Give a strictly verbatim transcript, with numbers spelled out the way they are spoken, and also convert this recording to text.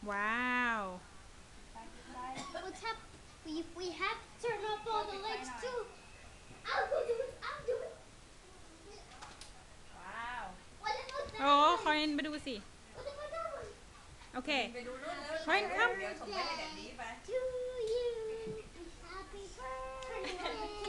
ว้าว What's up? We we have to turn up all the lights too. I'll go do it. I'll do it. ว้าว What about that โอ้คอ one? รินไปดูสิ What about that one? โอเคไปดูนู่นแล้วเฮ้ยครับเดี๋ยวส่งไปให้แบบนี้ไป To you. Happy birthday